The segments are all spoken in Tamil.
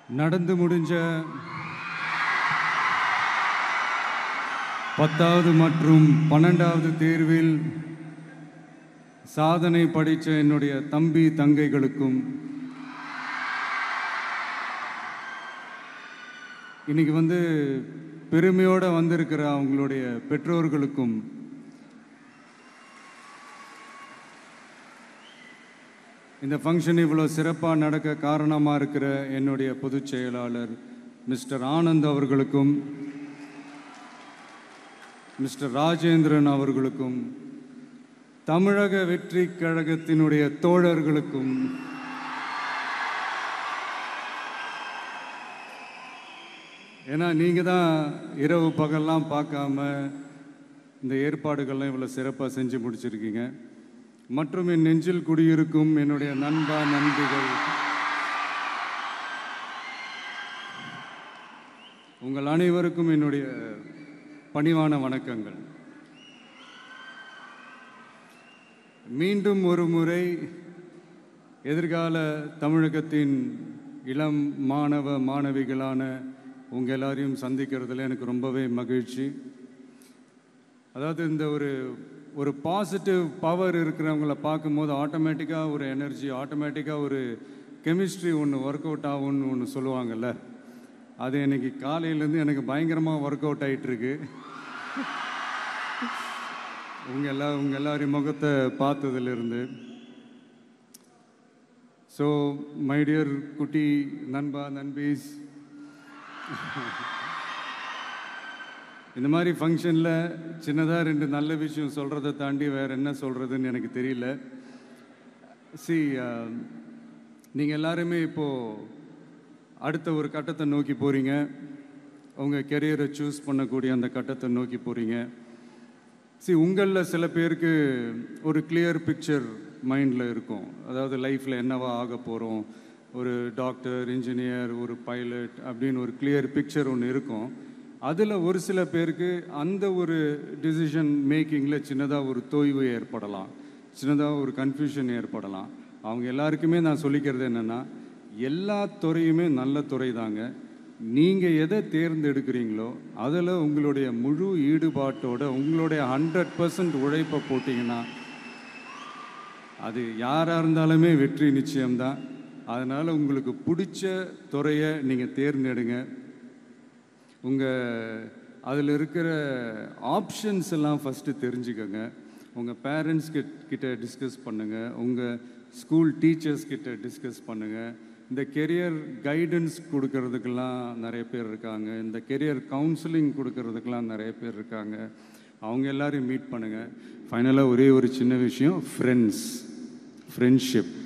நடந்து முடிஞ்ச 10வது மற்றும் 12வது தேர்வில் சாதனை படைத்த என்னுடைய தம்பி தங்கைகளுக்கும் இன்னைக்கு பெருமையோடு வந்திருக்கிற அவங்களுடைய பெற்றோர்களுக்கும் இந்த ஃபங்க்ஷன் இவ்வளோ சிறப்பாக நடக்க காரணமாக இருக்கிற என்னுடைய பொதுச் செயலாளர் மிஸ்டர் ஆனந்த் அவர்களுக்கும் மிஸ்டர் ராஜேந்திரன் அவர்களுக்கும் தமிழக வெற்றி கழகத்தினுடைய தோழர்களுக்கும் ஏன்னா நீங்கள் தான் இரவு பகல்லாம் பார்க்காம இந்த ஏற்பாடுகள்லாம் இவ்வளோ சிறப்பாக செஞ்சு முடிச்சிருக்கீங்க. மற்றும் என் நெஞ்சில் குடியிருக்கும் என்னுடைய நண்பா நண்பிகள், உங்கள் அனைவருக்கும் என்னுடைய பணிவான வணக்கங்கள். மீண்டும் ஒரு முறை எதிர்கால தமிழகத்தின் இளம் மாணவ மாணவிகளான உங்கள் எல்லாரையும் சந்திக்கிறதுல எனக்கு ரொம்பவே மகிழ்ச்சி. அதாவது இந்த ஒரு பாசிட்டிவ் பவர் இருக்கிறவங்கள பார்க்கும்போது ஆட்டோமேட்டிக்காக ஒரு எனர்ஜி, ஆட்டோமேட்டிக்காக ஒரு கெமிஸ்ட்ரி ஒன்று ஒர்க் அவுட் ஆகும்னு ஒன்று சொல்லுவாங்கள்ல, அது இன்னைக்கு காலையிலேருந்து எனக்கு பயங்கரமாக ஒர்க் அவுட் ஆகிட்டுருக்கு. உங்கள் எல்லாரையும் முகத்தை பார்த்ததுலேருந்து. ஸோ மை டியர் குட்டி நண்பா நண்பீஸ், இந்த மாதிரி ஃபங்க்ஷனில் சின்னதாக 2 நல்ல விஷயம் சொல்கிறத தாண்டி வேறு என்ன சொல்கிறதுன்னு எனக்கு தெரியல. நீங்கள் எல்லாருமே இப்போது அடுத்த ஒரு கட்டத்தை நோக்கி போகிறீங்க. உங்கள் கெரியரை சூஸ் பண்ணக்கூடிய அந்த கட்டத்தை நோக்கி போகிறீங்க. உங்களில் சில பேருக்கு ஒரு கிளியர் பிக்சர் மைண்டில் இருக்கும். அதாவது லைஃப்பில் என்னவா ஆக போகிறோம், ஒரு டாக்டர், இன்ஜினியர், ஒரு பைலட் அப்படின்னு ஒரு கிளியர் பிக்சர் ஒன்று இருக்கும். அதில் ஒரு சில பேருக்கு அந்த ஒரு டிசிஷன் மேக்கிங்கில் சின்னதாக ஒரு தொய்வு ஏற்படலாம், சின்னதாக ஒரு கன்ஃபியூஷன் ஏற்படலாம். அவங்க எல்லாருக்குமே நான் சொல்லிக்கிறது என்னென்னா, எல்லா துறையுமே நல்ல துறை தாங்க. நீங்கள் எதை தேர்ந்தெடுக்கிறீங்களோ அதில் உங்களுடைய முழு ஈடுபாட்டோட உங்களுடைய 100% உழைப்பை போட்டிங்கன்னா அது யாராக இருந்தாலுமே வெற்றி நிச்சயம்தான். அதனால் உங்களுக்கு பிடிச்ச துறையை நீங்கள் தேர்ந்தெடுங்க. அதில் இருக்கிற ஆப்ஷன்ஸ் எல்லாம் ஃபஸ்ட்டு தெரிஞ்சுக்கோங்க. உங்கள் பேரண்ட்ஸ் கிட்ட டிஸ்கஸ் பண்ணுங்கள், உங்கள் ஸ்கூல் டீச்சர்ஸ் கிட்ட டிஸ்கஸ் பண்ணுங்கள். இந்த கெரியர் கைடன்ஸ் கொடுக்கறதுக்கெல்லாம் நிறைய பேர் இருக்காங்க, இந்த கெரியர் கவுன்சிலிங் கொடுக்கறதுக்கெல்லாம் நிறைய பேர் இருக்காங்க. அவங்க எல்லாரையும் மீட் பண்ணுங்கள். ஃபைனலாக ஒரே ஒரு சின்ன விஷயம், friendship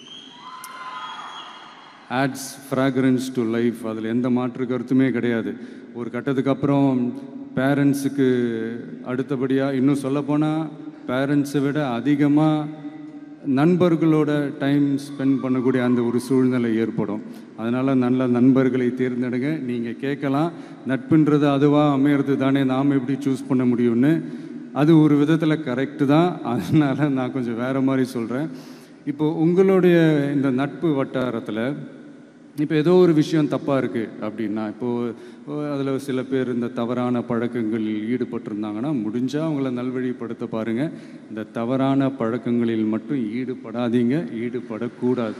adds fragrance to life. அதில் எந்த மாற்று கருத்துமே கிடையாது. ஒரு கட்டத்துக்கு அப்புறம் பேரண்ட்ஸுக்கு அடுத்தபடியாக, இன்னும் சொல்லப்போனால் பேரண்ட்ஸை விட அதிகமாக நண்பர்களோட டைம் ஸ்பெண்ட் பண்ணக்கூடிய அந்த ஒரு சூழ்நிலை ஏற்படும். அதனால் நல்ல நண்பர்களை தேர்ந்தெடுங்க. நீங்கள் கேட்கலாம், நட்புன்றது அதுவாக அமையிறது தானே, நாம் எப்படி சூஸ் பண்ண முடியும்னு. அது ஒரு விதத்தில் கரெக்டு தான். அதனால் நான் கொஞ்சம் வேறு மாதிரி சொல்கிறேன். இப்போது உங்களுடைய இந்த நட்பு வட்டாரத்தில் இப்போ ஏதோ ஒரு விஷயம் தப்பாக இருக்குது அப்படின்னா, இப்போது அதில் சில பேர் இந்த தவறான பழக்கங்களில் ஈடுபட்டிருந்தாங்கன்னா முடிஞ்சால் அவங்கள நல்வழிப்படுத்த பாருங்கள். இந்த தவறான பழக்கங்களில் மட்டும் ஈடுபடாதீங்க, ஈடுபடக்கூடாது.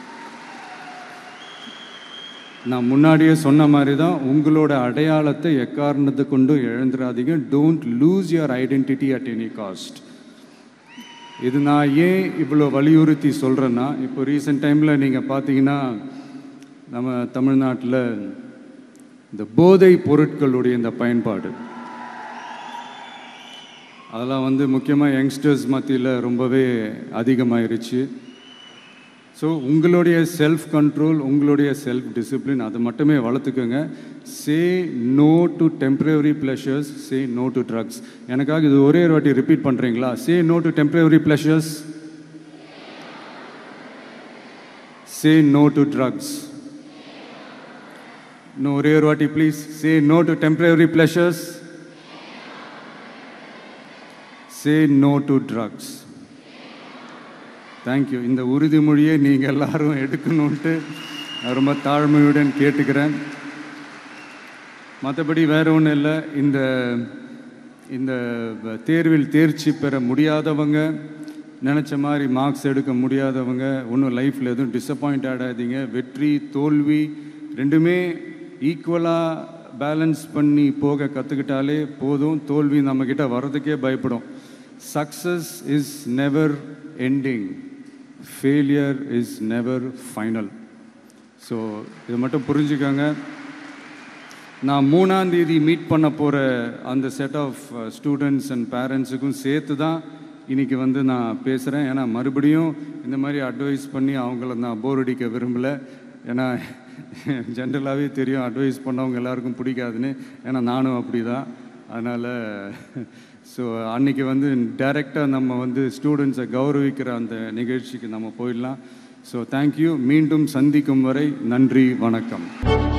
நான் முன்னாடியே சொன்ன மாதிரி தான், உங்களோட அடையாளத்தை எக்காரணத்தை கொண்டு இழந்துடாதீங்க. Don't lose your identity at any cost. இது நான் ஏன் இவ்வளோ வலியுறுத்தி சொல்கிறேன்னா, இப்போ ரீசெண்ட் டைமில் நீங்கள் பார்த்தீங்கன்னா நம்ம தமிழ்நாட்டில் இந்த போதை பொருட்களுடைய இந்த பயன்பாடு அதெல்லாம் முக்கியமாக யங்ஸ்டர்ஸ் மத்தியில் ரொம்பவே அதிகமாகிருச்சு. ஸோ உங்களுடைய செல்ஃப் கண்ட்ரோல், உங்களுடைய செல்ஃப் டிசிப்ளின் அதை மட்டுமே வளர்த்துக்கோங்க. Say no to temporary pleasures, say no to drugs. எனக்காக இது ஒரே ஒரு வாட்டி ரிப்பீட் பண்ணுறீங்களா? Say no to temporary pleasures, say no to drugs. இன்னும் ஒரே ஒரு வாட்டி please. Say no to temporary pleasures, say no to drugs. Thank you. இந்த உறுதிமொழியை நீங்கள் எல்லாரும் எடுக்கணுன்ட்டு நான் ரொம்ப தாழ்மையுடன் கேட்டுக்கிறேன். மற்றபடி வேறு ஒன்றும் இல்லை. இந்த தேர்வில் தேர்ச்சி பெற முடியாதவங்க, நினச்ச மாதிரி மார்க்ஸ் எடுக்க முடியாதவங்க ஒன்றும் லைஃப்பில் எதுவும் டிசப்பாயிண்ட் ஆகாதீங்க. வெற்றி தோல்வி ரெண்டுமே ஈக்குவலாக பேலன்ஸ் பண்ணி போக கற்றுக்கிட்டாலே போதும். தோல்வி நம்மக்கிட்ட வர்றதுக்கே பயப்படும். Success is never ending, failure is never final. So இதை மட்டும் புரிஞ்சுக்கோங்க. நான் 3ஆம் தேதி மீட் பண்ண போகிற அந்த செட் ஆஃப் ஸ்டூடெண்ட்ஸ் அண்ட் பேரண்ட்ஸுக்கும் சேர்த்து தான் இன்றைக்கி நான் பேசுகிறேன். ஏன்னா மறுபடியும் இந்த மாதிரி அட்வைஸ் பண்ணி அவங்கள நான் போர் அடிக்க விரும்பலை. ஏன்னா ஜென்ரலாகவே தெரியும் அட்வைஸ் பண்ணவங்க எல்லாருக்கும் பிடிக்காதுன்னு. ஏன்னா நானும் அப்படி தான். அதனால் ஸோ அன்றைக்கி டைரெக்டாக நம்ம ஸ்டூடெண்ட்ஸை கௌரவிக்கிற அந்த நிகழ்ச்சிக்கு நம்ம போயிடலாம். So thank you. மீண்டும் சந்திக்கும் வரை நன்றி, வணக்கம்.